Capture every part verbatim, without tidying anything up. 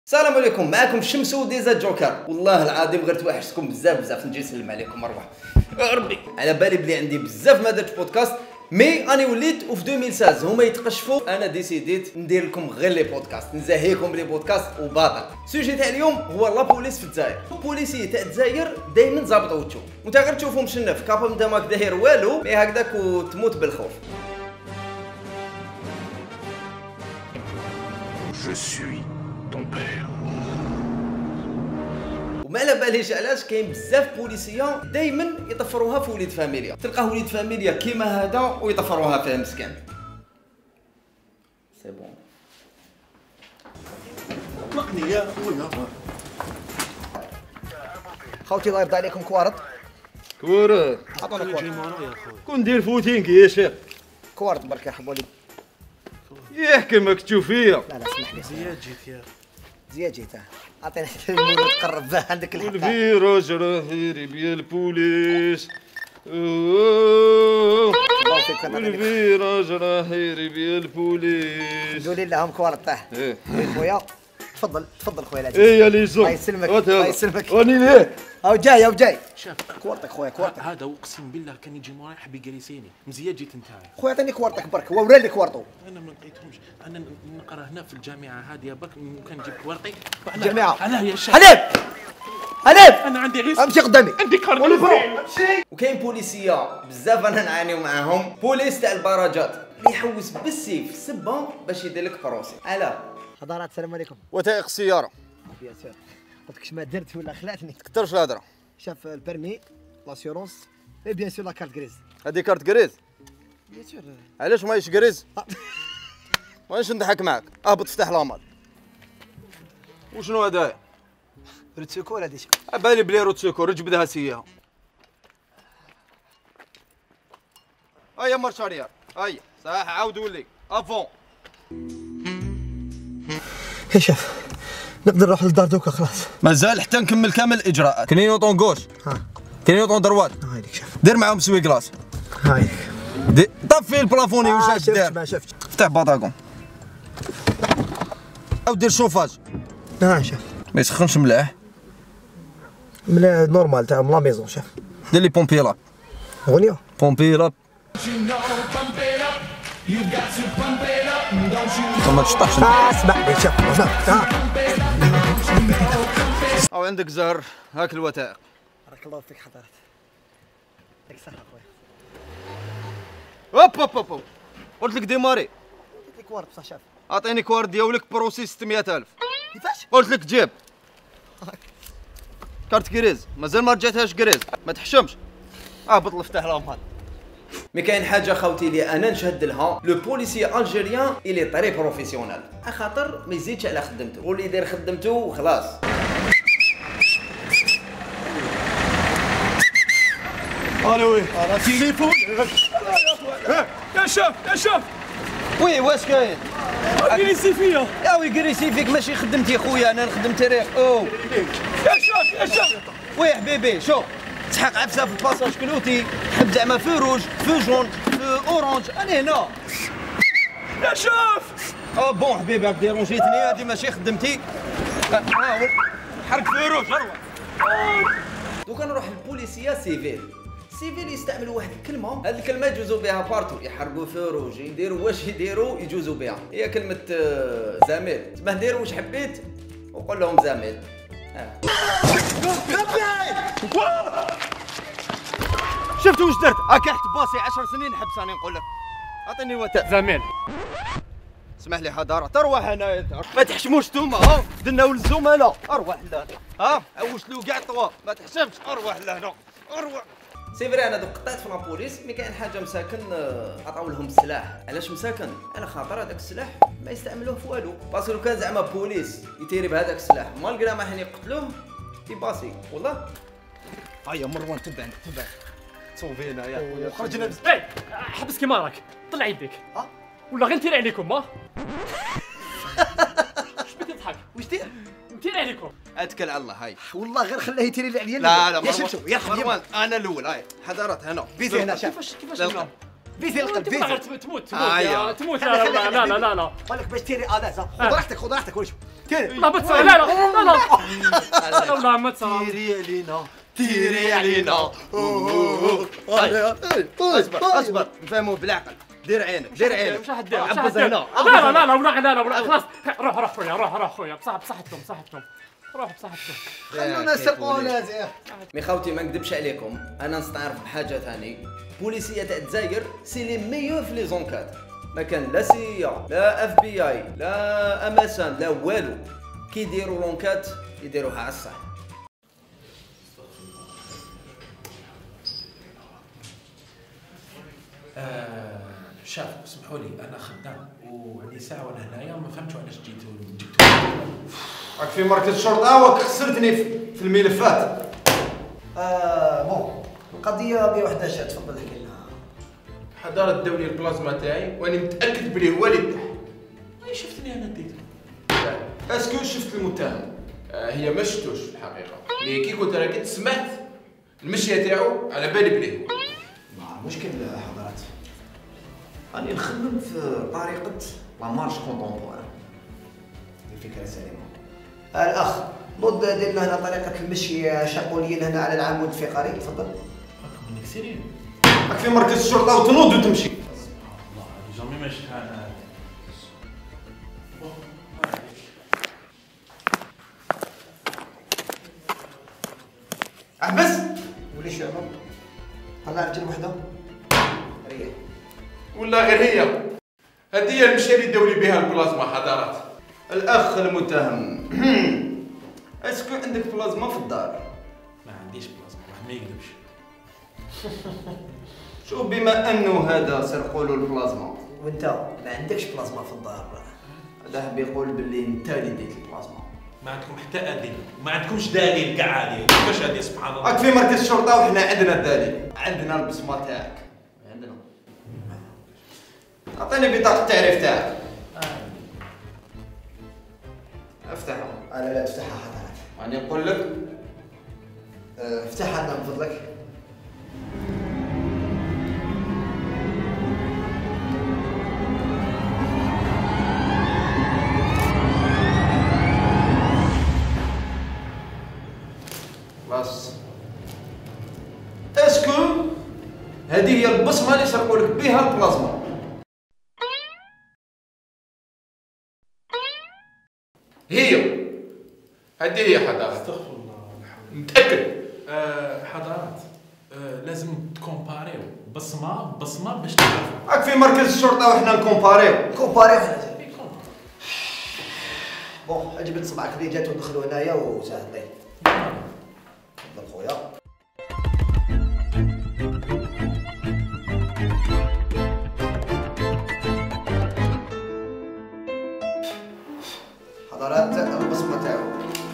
السلام عليكم، معكم شمسو ديزا جوكر. والله العظيم غير توحشتكم بزاف بزاف، نجي نسلم عليكم مروح يا ربي. على بالي بلي عندي بزاف ما درت بودكاست، مي اني وليت وفي ألفين وستة عشر هما يتقشفوا، انا ديسيديت ندير لكم غير لي بودكاست، نزهيكم بلي بودكاست وباطل. السوجي تاع اليوم هو لا بوليس في الجزائر. البوليسي تاع الجزائر دائما ظابط اوتو، وانت غير تشوفو مشنف كابا انت ماك داير والو، مي هكذاك وتموت بالخوف. Je suis ton père. وما على باليش علاش كاين بزاف بوليسيه دائما يطفروها في وليد فاميليا، تلقاه وليد فاميليا كيما هذا ويطفروها فيه مسكين. سي بون اطلقني يا خويا. خوتي الله يرضى عليكم كوارط. كورة عطونا كوارط. كون ندير فوتينك يا شيخ. كوارط برك يا حبولي. يحكي ماك تشوف فيا. لا لا اسمح لي. زياد جيت يا زياد جيت. عطينا التليفون تقرب به عندك الحق. الفيروج راه يريب يا البوليس. اوه الله يفيك انا. الفيروج راه يريب يا البوليس. قولي لهم كوارط تاع. ايه خويا تفضل تفضل خويا العزيز. ايه يا ليزو. الله يسلمك الله يسلمك. راني ليه؟ هاو جاي هاو جاي. شاف كوارطك خويا كوارطك. هذا اقسم بالله كان يجي موراي حب يجلسيني مزياد جيت نتاعي. خويا عطيني كوارطك برك، هو وراني كوارطو. انا ما لقيتهمش، انا نقرا هنا في الجامعه هذه برك كان نجيب ورقي. الجامعه علاه يا شاف حليب حليب انا عندي غير امشي قدامي. عندي كارني. وكاين بوليسيه بزاف انا نعانيو معاهم، بوليس تاع البراجات اللي يحوس بالسيف سبه باش يدير لك بروسي. علاه حضرات السلام عليكم. وثائق السيارة. يا سير قلت لك ما درت ولا خلعتني. كثرش الهضرة. شاف البرمي لاسيورونس اي بيان سور لا كارت غريز. هذه كارت كريز. بيان سور. علاش ماهيش كريز؟ واش نضحك معاك؟ اهبط فتح لامال. وشنو هذا؟ روتسيكول هادي. بالي بلي روت سيكور جبدها سياها. هيا مارش اريار، هيا صح عاود ولي افون. يا شاف نقدر نروح للدار دوكا خلاص. مازال حتى نكمل كامل الاجراءات. كلينيوطون غوش، ها كلينيوطون دروات، هايليك شاف دير معاهم سوي كلاص. هايليك. دي- طفي البلافوني واش ما راك شفتش داير. ما شفتش. فتح باطاكون او دير شوفاج ها شاف ما يسخنش ملاح. من نورمال تاع لا ميزون شاف. دير لي بومبيلا اغنيه بومبيلا ما تشطحش. اسمع لي شاف ها. او عندك زهر هاك الوثائق. بارك الله فيك حضرات. يعطيك الصحة خويا. هوب هوب هوب قلت لك ديماري. يعطيك وارد بصح شاف. اعطيني كوارد ديالك بروسي ستمية ألف. كيفاش؟ قلت لك جيب كارت كريز مازال ما رجعتهاش كريز ما تحشمش. اهبط الفتح لامال. مي كاين حاجه خوتي اللي انا نشهد لها، لو بوليسي الجيريان الي طري بروفيسيونال، خاطر ما يزيدش على خدمته، واللي يدير خدمته وخلاص. الو انا تليفون يا شاف يا شاف وي واش كاين؟ جلسي فيا يا وي كريسي فيك ماشي خدمتي خويا، انا نخدم تاريخ. او يا شاف يا شاف وي حبيبي شوف تسحق عفسه في الباساج كلوتي، تحب زعما في روج في جون في اورانج، انا هنا. يا شاف اه بون حبيبي راك ديرونجيتني، هذه ماشي خدمتي. حاول حرك في روج اروح. دوكا نروح للبوليسيه سيفيل. سيفيل يستعملوا واحد الكلمه، هذه الكلمه يجوزوا بها بارتو، يحرقوا فروج يديروا واش يديروا يجوزوا بها، هي كلمه آه، زميل. تباه ديروا واش حبيت وقول لهم زميل. آه. شفت واش درت؟ هاك حت باسي عشر سنين حبس راني نقول لك. اعطيني وثائق. زميل اسمح لي حضاره تروح هنايا ما تحشموش نتوما. ها درنا ولد الزملاء اروح لهنا. ها عوشت له كاع طوا ما تحشمش اروح لهنا اروح. سي فري انا دوك قطعت في لابوليس، مي كاين حاجه مساكن آه، عطاو لهم السلاح. علاش مساكن؟ على خاطر هذاك السلاح ما يستعملوه في والو، باسكو لو كان زعما بوليس يتيري بهذاك السلاح مالغرا ما حين يقتلوه يباسي والله. هيا مروان تبع تبع صوفينا يا خويا. خرجنا بس اي حبس كيما راك طلع يديك ها ولا غير نتير عليكم ها. اش بك تضحك واش دير؟ نتير عليكم. اتكل على الله. هاي والله غير خليه يتيري لي عليا. لا لا يا شمشو يا مروان انا الاول. هاي حضرات هنا بيتي هنا شاف. كيفاش كيفاش لا. بيتي القلب تبغى غير بيتي. تموت تموت آه، يا. يا- تموت لا لا لا لا لا لا قال لك باش تيري الاز. خذ راحتك خذ راحتك وش لا بتصير لا لا لا لا لا ما تصير تيري علينا تيري علينا اصبر اصبر نفهموه بالعقل دير عينك دير عينك مش حدير مش عبز حدير هنا لا لا لا لا ولا لا لا ولا خلاص روح روح خويا روح روح خويا بصح بصحتكم بصحتكم روح بصحتكم خلونا نسرقوا ولازم. مي خاوتي ما نكذبش عليكم، انا نستعرف بحاجه ثاني. بوليسيه تاع الجزائر سي لي ميور في لي زونكاد. ما كان لا سي لا اف بي اي لا ام اس ان لا والو. كي يديروا لونكات يديروها على الصح. آه شاف اسمحوا لي انا خدام وعندي ساعه وانا هنايا ما فهمتش علاش جيتوا جبتوا راك في مركز الشرطه وك خسرتني في الملفات. آه بون القضيه مية وأحد عشر تفضل احكي لنا. حضاره الدولي البلازما تاعي واني متاكد بلي هو اللي ذبح. اي شفتني انا ديت اسكو شفت المتهم؟ آه هي ما شفتوش الحقيقه مي كي كنت راكد سمعت المشيه تاعو على بالي بلي هو. ما مشكل حضرات، راني نخدم في طريقه لا مارش كونتومبوران. الفكره سليمه. الاخ نوض دير هنا طريقه المشي شاقوليا هنا على العمود الفقري. تفضل. راكم منك سيرين. راك في مركز الشرطه وتنوض وتمشي. الله جامي ما شفت انا. احبس. وليش يا عمر؟ طلع رجل وحده. ريح. ولا غير هي هذه هي المشيه اللي داولي بها البلازما حضارات. الاخ المتهم اسكو عندك بلازما في الدار؟ ما عنديش بلازما واحد ما يكذبش. شوف بما انه هذا سرقوا له البلازما وانت ما عندكش بلازما في الدار، هذا حاب يقول باللي انت اللي ديت البلازما. ما عندكم حتى ادله ما عندكمش دليل كاع عادي كيفاش هادي سبحان الله. راك في مركز الشرطه وحنا عندنا الدليل، عندنا البصمه تاعك عندنا. اعطيني بطاقه التعريف تاعك. افتحها. انا لا تفتحها حضرتك. راني نقول لك أه، افتحها لنا من فضلك. خلاص. اسكو هذه هي البصمه اللي سرقوا لك بها البلازما؟ هي هذه هي حضارات. استغفر الله متاكد. آه حضارات آه لازم تكومباريو بصمه بصمه باش تعرفوا. راك في مركز الشرطه وحنا نكومباريو. كومباري وحنا بون جبت صبعك اللي جات ودخلوا هنايا وسهل لي. تفضل خويا. حضرات البصمه تاعو.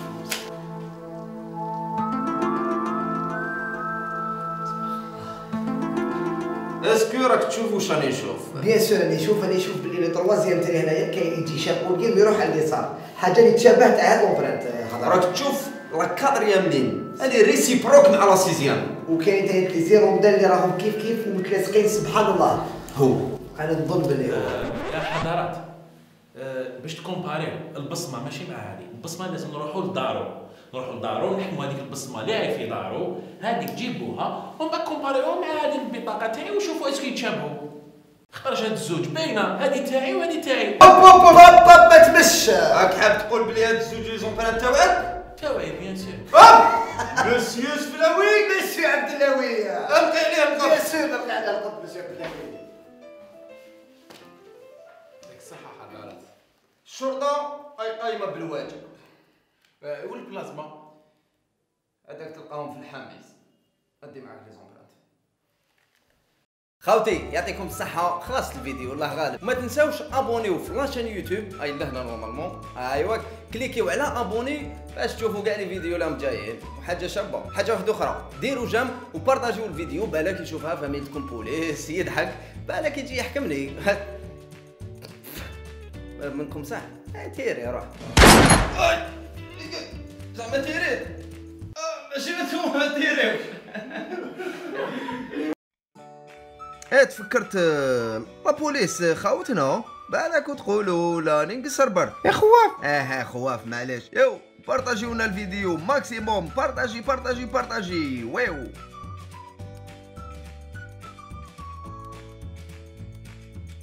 اسكو راك تشوف واش راني نشوف؟ بيان سور راني نشوف راني نشوف باللي لي تروازيام تاعي هنايا كاين يجي شاقول كيف يروح على اليسار، حاجه اللي تشابه تاع هاد لومبرانت حضرتك. راك تشوف لا كادريام لين هذه ريسيبروك مع لا سيزيام. وكاين تاهي لي زيرو موديل اللي راهم كيف كيف ومتلاصقين سبحان الله. هو انا نظن باللي هو. آه يا حضارات آه باش تكومباريو البصمه ماشي مع هذه البصمه لازم نروحوا لدارو نروحوا لدارو نحموا هذيك البصمه اللي راهي في دارو هذيك جيبوها ومن بعد كومباريوها مع هذه البطاقه تاعي وشوفوا اسكو يتشابهوا. خرج هاد الزوج باينه هذه تاعي وهذه تاعي. هوب هوب هوب هوب ما تمش. راك حاب تقول بلي هاد الزوج لي زومبران تاعك؟ تاوعي بيان سور. مسيو سفلاوي. مسيو عبد اللهوي. ابقي عليه بيان القبض. سور نبقى على القط مسيو عبد اللهوي. ياك صحه حضارات. الشرطه اي قايمه بالواجب. آه والبلازما هذاك تلقاهم في الحاميز. ادي معاك لي زومبرانت. خاوتي يعطيكم الصحة، خلاص الفيديو الله غالب. ما تنساوش ابونيو في لاشين يوتيوب اي لهنا نورمالمون. ايوا كليكيو على ابوني باش تشوفوا كاع لي فيديو اللي راهم جايين. وحاجة شابة، حاجة واحدة أخرى، ديروا جيم وبارطاجيو الفيديو بالك يشوفها فاميلتكم بوليس يضحك بالك يجي يحكمني. منكم صح؟ تيري روح. زعما تيريت؟ ماشي نتوما ما تيريوش. ايه تفكرت لا بوليس خاوتنا بالك وتقولوا لا ننقصر برك يا خواف. اه خواف معليش. يو بارطاجيونا الفيديو ماكسيموم، بارطاجي بارطاجي بارطاجي ويو.